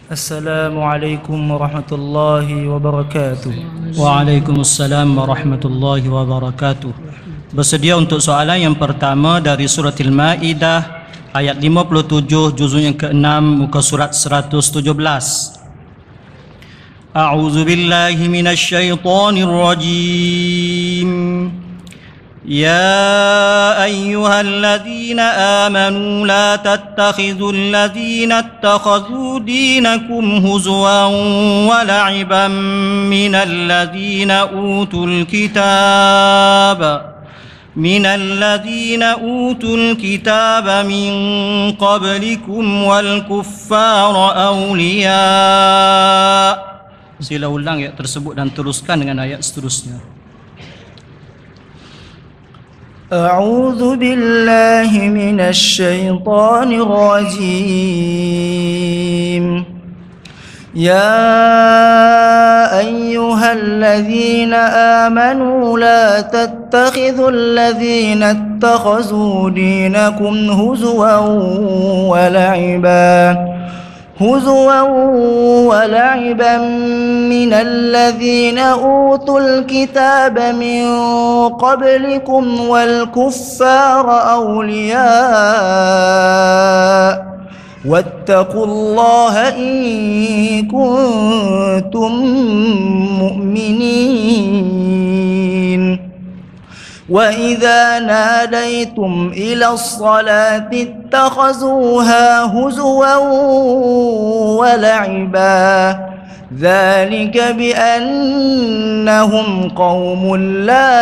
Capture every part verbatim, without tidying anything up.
Assalamualaikum warahmatullahi wabarakatuh. Waalaikumsalam warahmatullahi wabarakatuh. Bersedia untuk soalan yang pertama dari surah Al-Maidah ayat lima puluh tujuh juzuk yang keenam muka surat seratus tujuh belas. A'udzu billahi minasy syaithanir rajim. يا أيها الذين آمنوا لا تتخذوا الذين اتخذوا دينكم هزوا ولعبا من الذين أوتوا الكتاب من الذين أوتوا الكتاب من قبلكم والكفار أولياء. Sila ulang ayat tersebut dan teruskan dengan ayat seterusnya. أعوذ بالله من الشيطان الرجيم. يا أيها الذين آمنوا لا تتخذوا الذين اتخذوا دينكم هزوا ولعبا هزوا ولعبا من الذين أوتوا الكتاب من قبلكم والكفار أولياء واتقوا الله إن كنتم مؤمنين. وإذا ناديتم إلى الصلاة اتخذوها هزوا ولعبا ذلك بأنهم قوم لا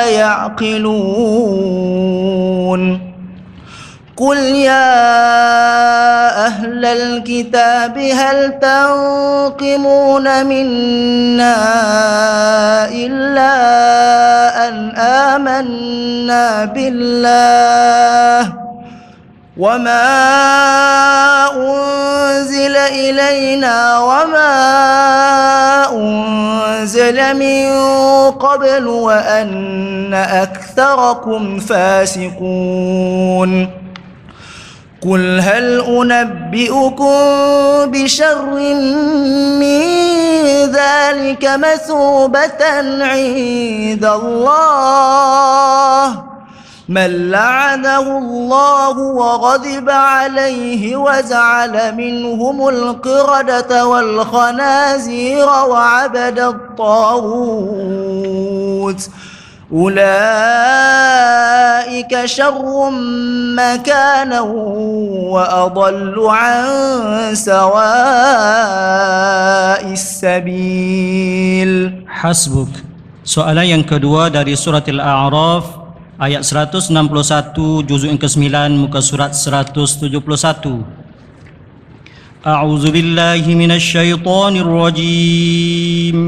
يعقلون. قل يا أهل الكتاب هل تنقمون منا إلا أن آمنا بالله وما أنزل إلينا وما أنزل من قبل وأن أكثركم فاسقون. قل هل أنبئكم بشر من ذلك مثوبة عند الله من لعنه الله وغضب عليه وجعل منهم القردة والخنازير وعبد الطاغوت أولئك شر مكانا وأضل عن سواء السبيل. Hasbuk. Soalan yang kedua dari surat Al-A'raf ayat seratus enam puluh satu juzuk yang kesembilan muka surat seratus tujuh puluh satu. A'udzu billahi minasy syaithanir rajim.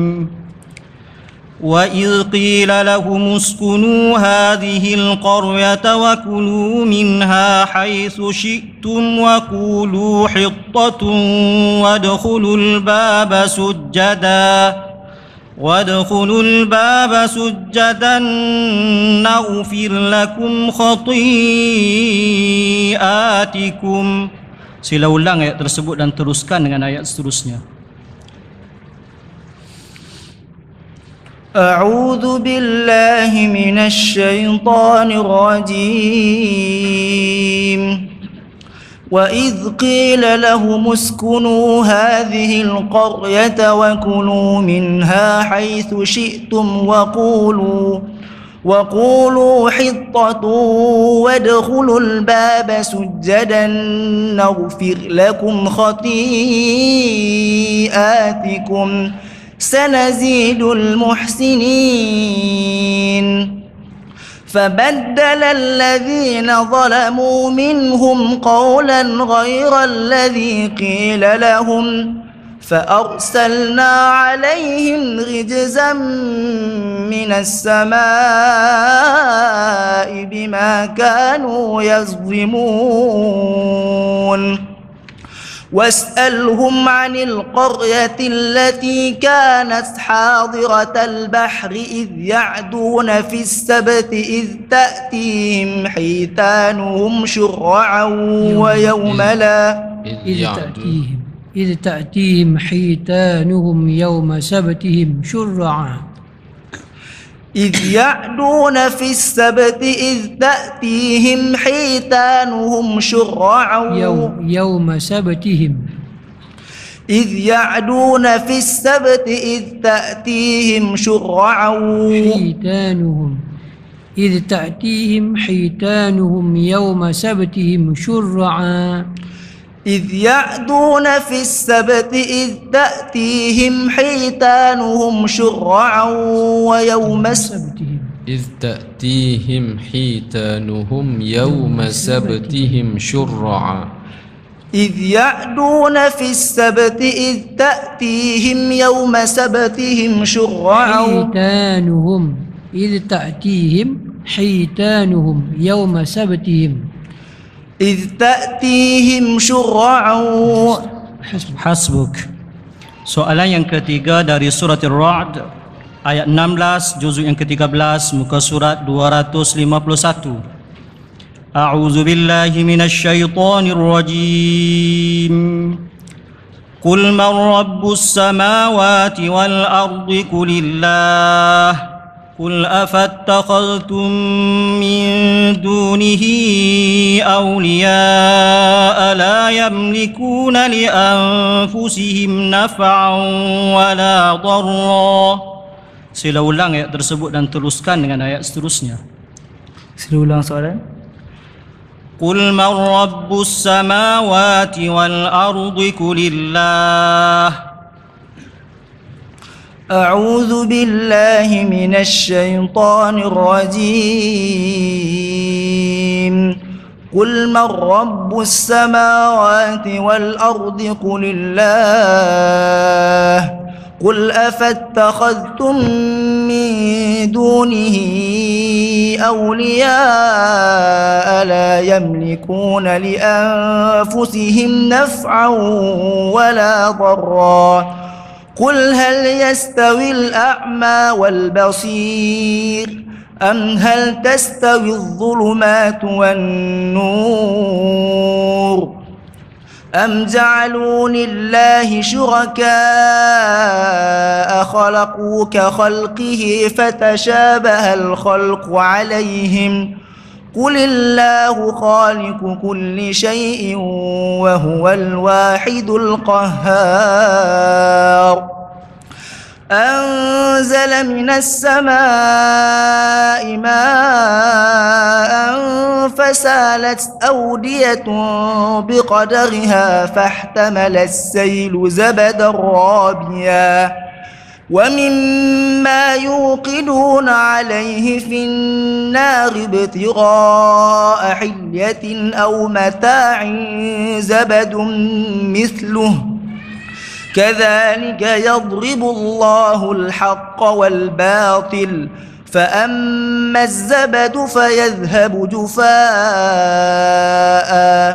وَإِذْ قِيلَ لَهُمُ اسْكُنُوا هَذِهِ الْقَرْيَةَ وَكُلُوا مِنْهَا حَيْثُ شِئْتُمْ وَقُولُوا حِطَّةٌ وَادْخُلُوا الْبَابَ سُجَّدًا وَادْخُلُوا الْبَابَ سُجَّدًا نَغْفِرْ لَكُمْ خَطِيئَاتِكُمْ. Sila ulang ayat tersebut dan teruskan dengan ayat seterusnya. أعوذ بالله من الشيطان الرجيم. وإذ قيل لهم اسكنوا هذه القرية وكلوا منها حيث شئتم وقولوا وقولوا حطة وادخلوا الباب سجدا نغفر لكم خطيئاتكم سنزيد المحسنين. فبدل الذين ظلموا منهم قولا غير الذي قيل لهم فأرسلنا عليهم رجزا من السماء بما كانوا يظلمون. واسألهم عن القرية التي كانت حاضرة البحر إذ يعدون في السبت إذ تأتيهم حيتانهم شرعا ويوم لا إذ يعدون إذ تأتيهم حيتانهم يوم سبتهم شرعا إذ يعدون في السبت إذ تأتيهم حيتانهم شرعا يوم, يوم سبتهم إذ يعدون في السبت إذ تأتيهم شرعا حيتانهم إذ تأتيهم حيتانهم يوم سبتهم شرعا إذ يعدون في السبت إذ تأتيهم حيتانهم شرعا ويوم سبتهم إذ تأتيهم حيتانهم يوم سبتهم شرعا إذ يعدون في السبت إذ تأتيهم يوم سبتهم شرعا حيتانهم إذ تأتيهم حيتانهم يوم سبتهم إذ تأتيهم شرعا. Hasbuk. Soalan yang ketiga dari surat Ar-Ra'd ayat enam belas juzuk yang ketiga belas muka surat dua ratus lima puluh satu. A'udzu billahi minasy syaithanir rajim. Qul man rabbus samawati wal ardi qulillah. قل أفاتخذتم من دونه أولياء لا يملكون لأنفسهم نفعا ولا ضرا. Sila ulang ayat tersebut dan teruskan dengan ayat seterusnya. Sila ulang soalan. قل من رب السماوات والأرض قل الله. أعوذ بالله من الشيطان الرجيم. قل من رب السماوات والأرض قل الله. قل أفاتخذتم من دونه أولياء لا يملكون لأنفسهم نفعا ولا ضرا. قل هل يستوي الأعمى والبصير أم هل تستوي الظلمات والنور أم جعلوا لله شركاء خلقوا كخلقه فتشابه الخلق عليهم قل الله خالق كل شيء وهو الواحد القهار. أنزل من السماء ماء فسالت أودية بقدرها فاحتمل السيل زبدا رابيا ومما يوقدون عليه في النار ابتغاء حلية أو متاع زبد مثله كذلك يضرب الله الحق والباطل فأما الزبد فيذهب جفاء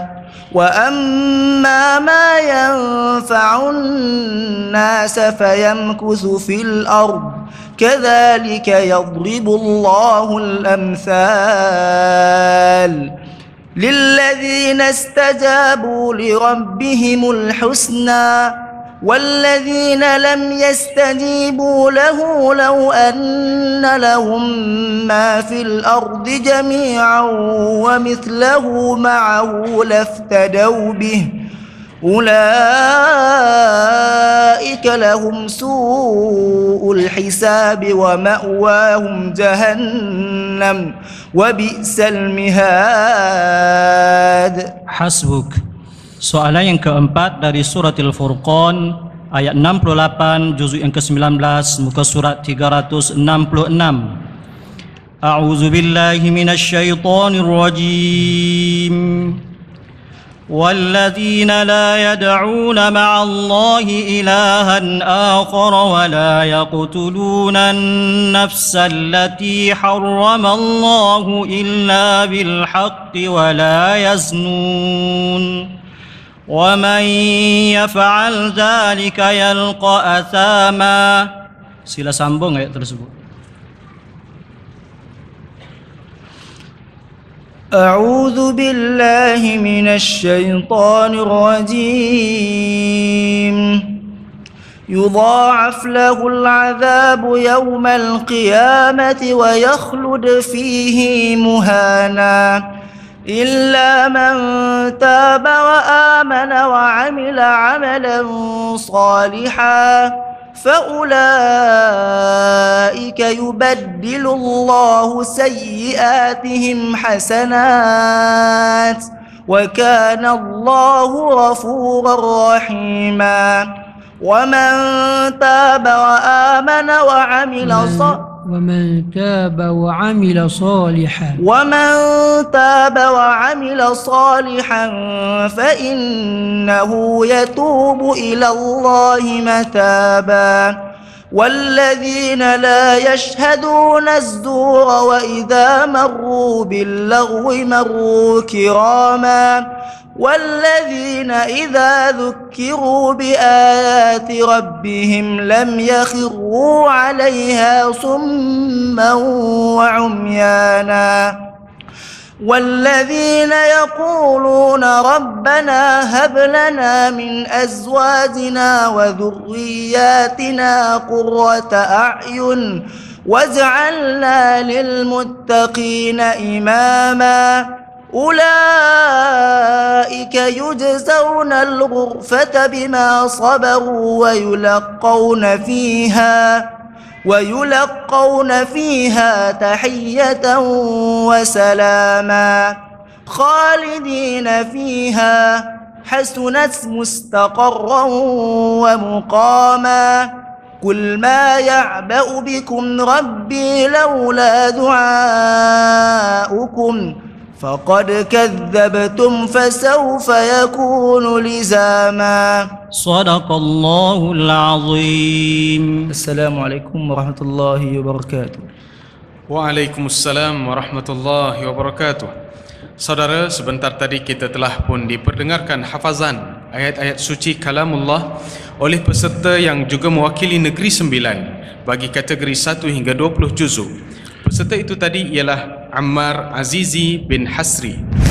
وأما ما ينفع الناس فيمكث في الأرض كذلك يضرب الله الأمثال للذين استجابوا لربهم الحسنى والذين لم يستجيبوا له لو أن لهم ما في الأرض جميعا ومثله معه لافتدوا به أولئك لهم سوء الحساب ومأواهم جهنم وبئس المهاد. Hasbuk. Soalan yang keempat dari surat Al-Furqan ayat enam puluh delapan juzuk yang ke sembilan belas muka surat tiga ratus enam puluh enam. A'udzu billahi minasy syaithanir rajim. والذين لا يدعون مع الله إلها آخر ولا يقتلون النفس التي حرم الله إلا بالحق ولا يزنون ومن يفعل ذلك يلقى أثاما. Sila sambung ayat tersebut. أعوذ بالله من الشيطان الرجيم يضاعف له العذاب يوم القيامة ويخلد فيه مهانا إلا من تاب وآمن وعمل عملا صالحا فأولئك يبدل الله سيئاتهم حسنات وكان الله غفورا رحيما ومن تاب وآمن وعمل صالحا ومن تاب وعمل صالحا ومن تاب وعمل صالحا فإنه يتوب إلى الله متابا والذين لا يشهدون الزور وإذا مروا باللغو مروا كراما والذين إذا ذكروا بآيات ربهم لم يخروا عليها صما وعميانا والذين يقولون ربنا هب لنا من أزواجنا وذرياتنا قرة أعين واجعلنا للمتقين إماما أولئك يجزون الغرفة بما صبروا ويلقون فيها ويلقون فيها تحية وسلاما خالدين فيها حسنت مستقرا ومقاما قل ما يعبأ بكم ربي لولا دعاؤكم فقد كذبتم فسوف يكون لزاما صدق الله العظيم. السلام عليكم ورحمة الله وبركاته. Waalaikumsalam warahmatullahi wabarakatuh. Saudara, sebentar tadi kita telah pun diperdengarkan hafazan ayat-ayat suci kalamullah oleh peserta yang juga mewakili negeri sembilan bagi kategori satu hingga dua puluh juzuk. Peserta itu tadi ialah Ammar Azizi bin Hasri.